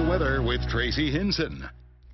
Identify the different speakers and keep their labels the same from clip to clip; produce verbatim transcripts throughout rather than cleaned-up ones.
Speaker 1: weather with Tracy Hinson.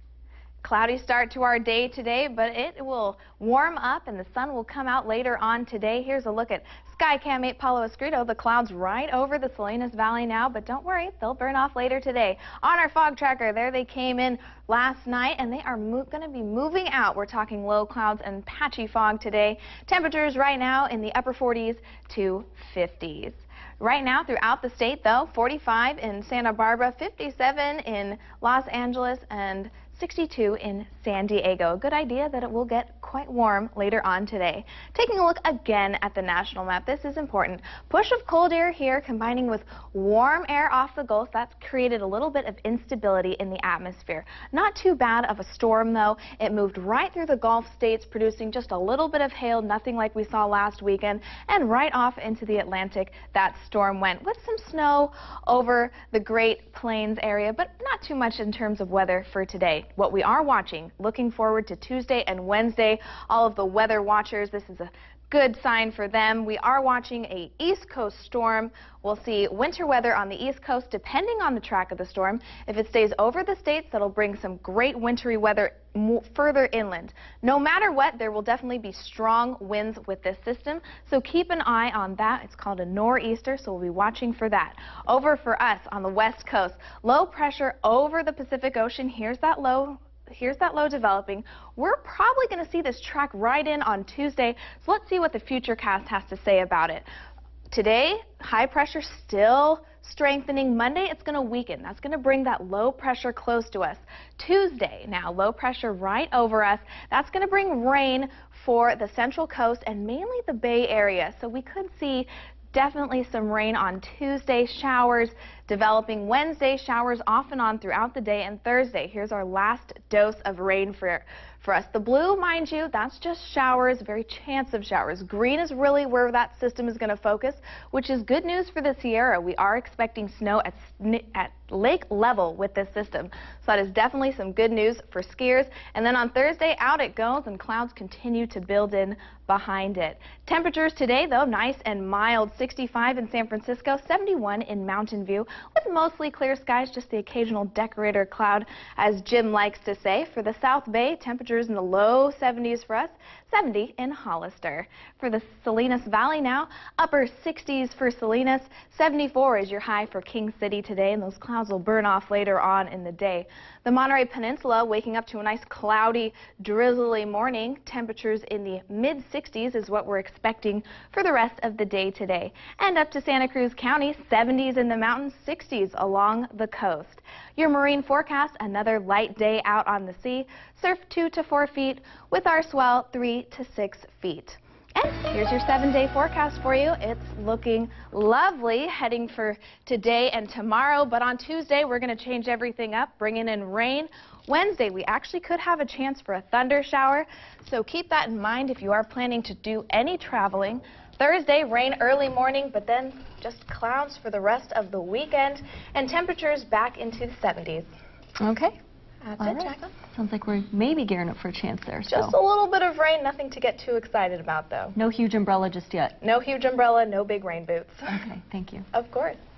Speaker 2: Cloudy start to our day today, but it will warm up and the sun will come out later on today. Here's a look at Skycam eight Palo Escrito. The clouds right over the Salinas Valley now, but don't worry, they'll burn off later today. On our fog tracker, there they came in last night, and they are going to be moving out. We're talking low clouds and patchy fog today. Temperatures right now in the upper forties to fifties. Right now throughout the state, though, forty-five in Santa Barbara, fifty-seven in Los Angeles, and sixty-two in San Diego. A good idea that it will get quite warm later on today. Taking a look again at the national map, this is important. Push of cold air here combining with warm air off the Gulf, that's created a little bit of instability in the atmosphere. Not too bad of a storm though. It moved right through the Gulf states, producing just a little bit of hail, nothing like we saw last weekend, and right off into the Atlantic that storm went, with some snow over the Great Plains area, but not too much in terms of weather for today. What we are watching, looking forward to Tuesday and Wednesday, all of the weather watchers, this is a good sign for them. We are watching a East Coast storm. We'll see winter weather on the East Coast depending on the track of the storm. If it stays over the states, that'll bring some great wintry weather further inland. No matter what, there will definitely be strong winds with this system, so keep an eye on that. It's called a nor'easter, so we'll be watching for that. Over for us on the West Coast, low pressure over the Pacific Ocean. Here's that low. Here's that low developing. We're probably going to see this track right in on Tuesday, so let's see what the Futurecast has to say about it. Today, high pressure still strengthening. Monday, it's going to weaken. That's going to bring that low pressure close to us. Tuesday, now low pressure right over us. That's going to bring rain for the Central Coast and mainly the Bay Area, so we could see definitely some rain on Tuesday, showers developing Wednesday, showers off and on throughout the day, and Thursday, here's our last dose of rain for, for us. The blue, mind you, that's just showers, very chance of showers. Green is really where that system is going to focus, which is good news for the Sierra. We are expecting snow at, at lake level with this system, so that is definitely some good news for skiers. And then on Thursday, out it goes, and clouds continue to build in behind it. Temperatures today, though, nice and mild. sixty-five in San Francisco, seventy-one in Mountain View, with mostly clear skies, just the occasional decorator cloud, as Jim likes to say. For the South Bay, temperatures in the low seventies for us, seventy in Hollister. For the Salinas Valley now, upper sixties for Salinas, seventy-four is your high for King City today, and those clouds will burn off later on in the day. The Monterey Peninsula waking up to a nice cloudy, drizzly morning. Temperatures in the mid sixties is what we're expecting for the rest of the day today. And up to Santa Cruz County, seventies in the mountains, sixties along the coast. Your marine forecast, another light day out on the sea. Surf two to four feet with our swell three to six feet. And here's your seven-day forecast for you. It's looking lovely heading for today and tomorrow, but on Tuesday we're going to change everything up, bringing in rain. Wednesday we actually could have a chance for a thunder shower, so keep that in mind if you are planning to do any traveling. Thursday, rain early morning, but then just clouds for the rest of the weekend, and temperatures back into the seventies.
Speaker 3: Okay.
Speaker 2: That's
Speaker 3: All
Speaker 2: it,
Speaker 3: right.
Speaker 2: Jacqueline.
Speaker 3: Sounds like we're maybe gearing up for a chance there.
Speaker 2: Just
Speaker 3: so.
Speaker 2: a little bit of rain, nothing to get too excited about, though.
Speaker 3: No huge umbrella just yet.
Speaker 2: No huge umbrella, no big rain boots.
Speaker 3: Okay, thank you.
Speaker 2: Of course.